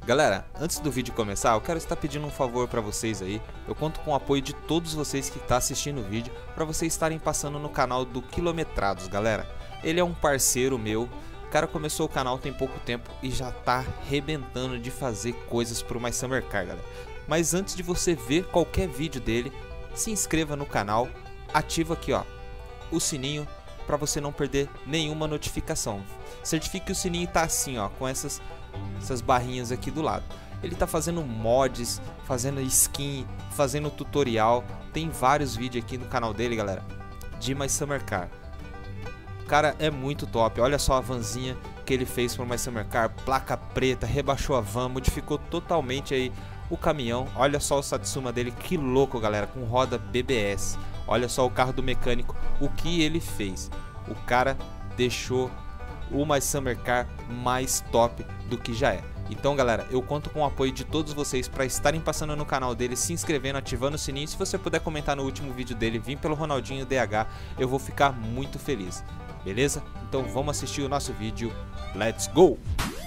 Galera, antes do vídeo começar, eu quero estar pedindo um favor para vocês aí. Eu conto com o apoio de todos vocês que estão assistindo o vídeo para vocês estarem passando no canal do Quilometrados, galera. Ele é um parceiro meu. O cara começou o canal tem pouco tempo e já tá arrebentando de fazer coisas pro My Summer Car, galera. Mas antes de você ver qualquer vídeo dele, se inscreva no canal, ativa aqui, ó, o sininho para você não perder nenhuma notificação. Certifique que o sininho tá assim, ó, com essas barrinhas aqui do lado. Ele tá fazendo mods, fazendo skin, fazendo tutorial. Tem vários vídeos aqui no canal dele, galera, de My Summer Car. O cara é muito top. Olha só a vanzinha que ele fez para o My Summer Car, placa preta, rebaixou a van, modificou totalmente aí o caminhão. Olha só o Satsuma dele, que louco, galera, com roda BBS. Olha só o carro do mecânico, o que ele fez. O cara deixou o My Summer Car mais top do que já é. Então, galera, eu conto com o apoio de todos vocês para estarem passando no canal dele, se inscrevendo, ativando o sininho. Se você puder comentar no último vídeo dele, vim pelo Ronaldinho DH, eu vou ficar muito feliz. Beleza? Então vamos assistir o nosso vídeo. Let's go!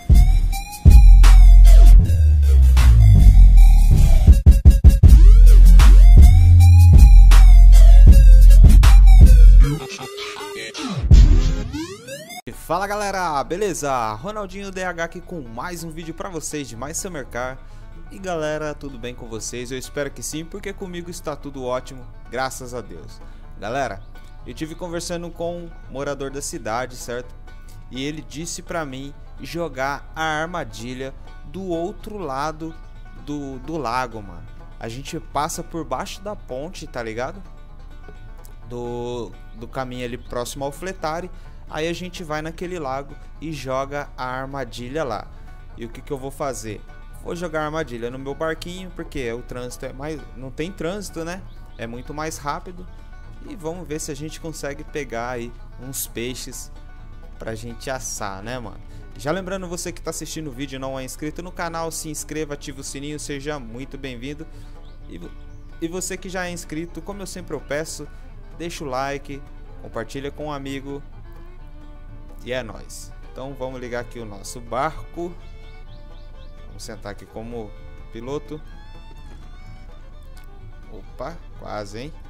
Fala galera, beleza? Ronaldinho DH aqui com mais um vídeo pra vocês de My Summer Car. E galera, tudo bem com vocês? Eu espero que sim, porque comigo está tudo ótimo, graças a Deus. Galera, eu tive conversando com um morador da cidade, certo? E ele disse pra mim jogar a armadilha do outro lado do lago, mano. A gente passa por baixo da ponte, tá ligado? Do caminho ali próximo ao Fletare. Aí a gente vai naquele lago e joga a armadilha lá. E o que eu vou fazer? Vou jogar a armadilha no meu barquinho, porque o trânsito é mais... não tem trânsito, né? É muito mais rápido. E vamos ver se a gente consegue pegar aí uns peixes pra gente assar, né, mano? Já lembrando, você que tá assistindo o vídeo e não é inscrito no canal, se inscreva, ative o sininho, seja muito bem-vindo. E você que já é inscrito, como eu sempre peço, deixa o like, compartilha com um amigo. E é nóis. Então vamos ligar aqui o nosso barco. Vamos sentar aqui como piloto. Opa, quase, hein?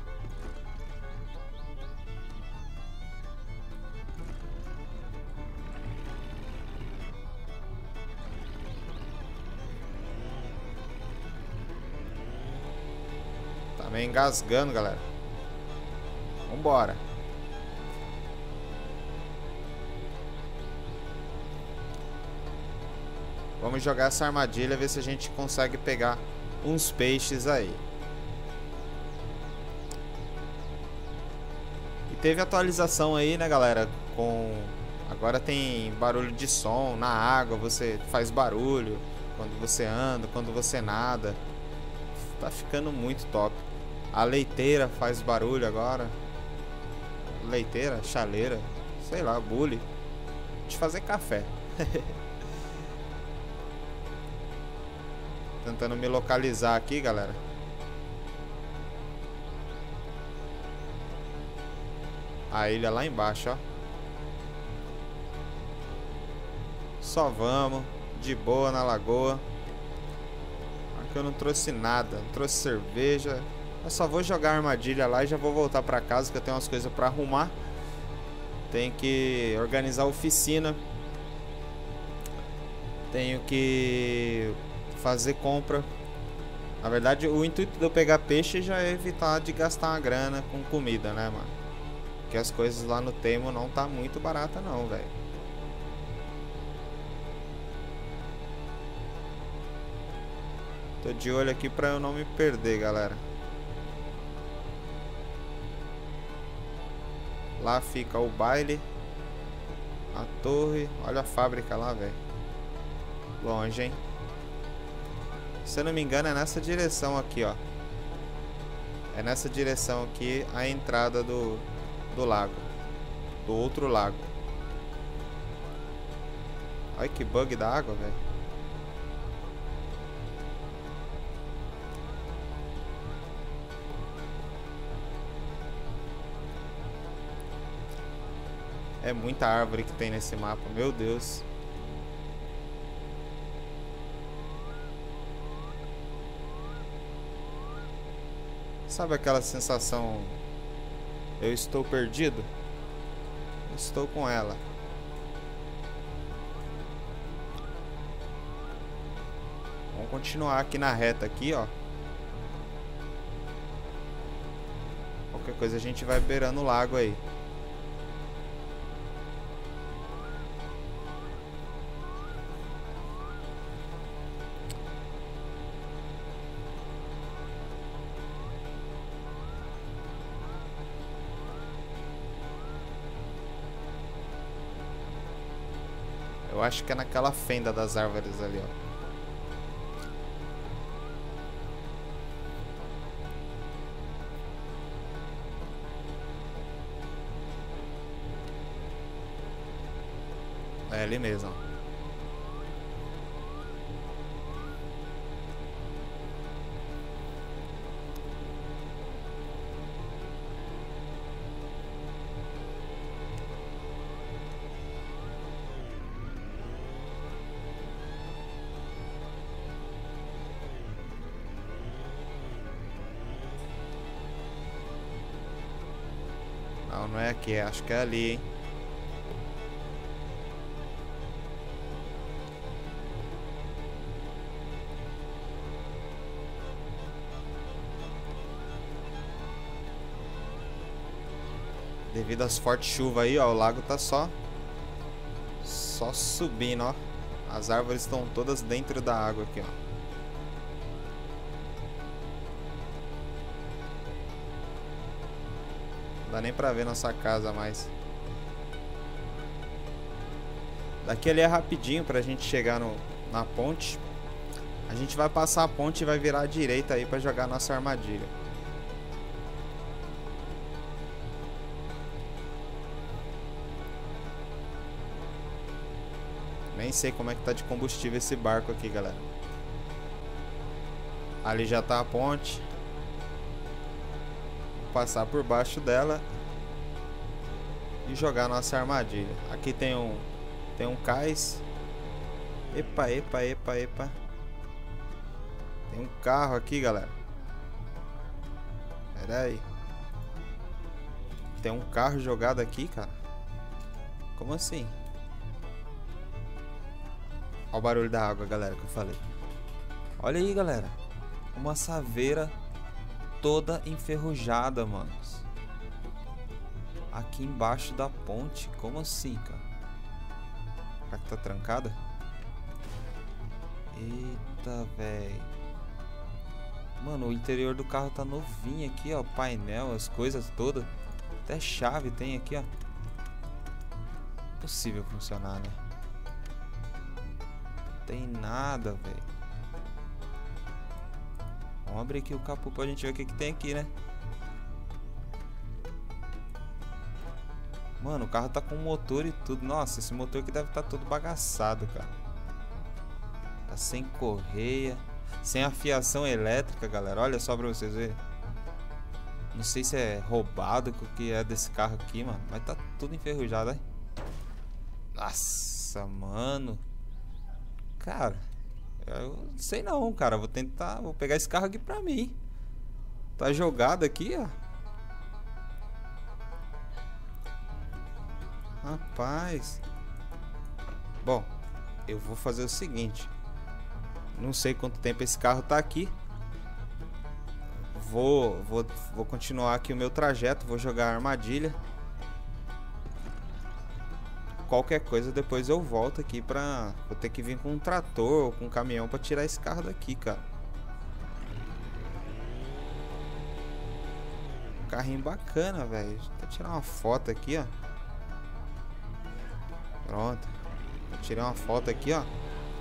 Tá meio engasgando, galera. Vambora. Vamos jogar essa armadilha, ver se a gente consegue pegar uns peixes aí. E teve atualização aí, né, galera? Agora tem barulho de som na água, você faz barulho quando você anda, quando você nada. Tá ficando muito top. A leiteira faz barulho agora. Leiteira, chaleira, sei lá, bule. De fazer café. Tentando me localizar aqui, galera. A ilha lá embaixo, ó. Só vamos de boa na lagoa. Aqui eu não trouxe nada, não trouxe cerveja. Eu só vou jogar a armadilha lá e já vou voltar pra casa, que eu tenho umas coisas pra arrumar. Tenho que organizar a oficina. Tenho que fazer compra. Na verdade, o intuito de eu pegar peixe já é evitar de gastar uma grana com comida, né, mano? Porque as coisas lá no Temo não tá muito barata não, velho. Tô de olho aqui pra eu não me perder, galera. Lá fica o baile, a torre. Olha a fábrica lá, velho. Longe, hein? Se eu não me engano é nessa direção aqui, ó. É nessa direção aqui a entrada do lago. Do outro lago. Olha que bug da água, velho. É muita árvore que tem nesse mapa, meu Deus. Sabe aquela sensação, eu estou perdido? Estou com ela. Vamos continuar aqui na reta aqui, ó. Qualquer coisa a gente vai beirando o lago aí. Eu acho que é naquela fenda das árvores ali, ó. É ali mesmo. Não, não é aqui, acho que é ali, hein? Devido às fortes chuvas aí, ó, o lago tá só subindo, ó. As árvores estão todas dentro da água aqui, ó. Não dá nem pra ver nossa casa mais. Daqui ali é rapidinho pra gente chegar na ponte. A gente vai passar a ponte e vai virar à direita aí pra jogar nossa armadilha. Nem sei como é que tá de combustível esse barco aqui, galera. Ali já tá a ponte. Vou passar por baixo dela e jogar nossa armadilha. Aqui tem um cais. Epa, epa, epa, epa. Tem um carro aqui, galera. Pera aí. Tem um carro jogado aqui, cara. Como assim? Olha o barulho da água, galera, que eu falei. Olha aí, galera. Uma saveira toda enferrujada, manos. Aqui embaixo da ponte. Como assim, cara? Será que tá trancada? Eita, velho. Mano, o interior do carro tá novinho aqui, ó. Painel, as coisas todas. Até chave tem aqui, ó. Impossível funcionar, né? Tem nada, velho. Vamos abrir aqui o capô pra gente ver o que tem aqui, né? Mano, o carro tá com motor e tudo. Nossa, esse motor aqui deve estar todo bagaçado, cara. Tá sem correia, sem afiação elétrica, galera. Olha só pra vocês verem. Não sei se é roubado o que é desse carro aqui, mano. Mas tá tudo enferrujado, hein? Nossa, mano. Cara, eu não sei não, cara. Vou pegar esse carro aqui pra mim. Tá jogado aqui, ó. Rapaz. Bom, eu vou fazer o seguinte. Não sei quanto tempo esse carro tá aqui. Vou continuar aqui o meu trajeto. Vou jogar a armadilha. Qualquer coisa depois eu volto aqui pra... Vou ter que vir com um trator ou com um caminhão pra tirar esse carro daqui, cara. Carrinho bacana, velho. Vou tirar uma foto aqui, ó. Pronto. Tirei uma foto aqui, ó.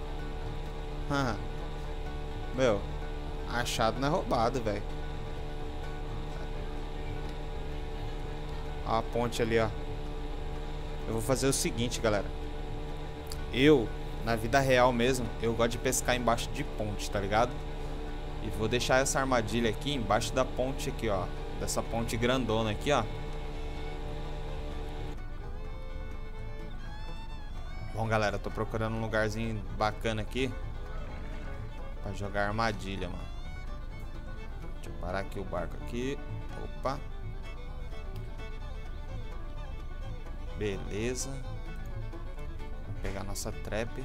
Meu, achado não é roubado, velho. Ó a ponte ali, ó. Eu vou fazer o seguinte, galera. Eu, na vida real mesmo, eu gosto de pescar embaixo de ponte, tá ligado? E vou deixar essa armadilha aqui embaixo da ponte aqui, ó. Dessa ponte grandona aqui, ó. Bom, galera, tô procurando um lugarzinho bacana aqui pra jogar armadilha, mano. Deixa eu parar aqui o barco aqui. Opa. Beleza. Vou pegar nossa trap.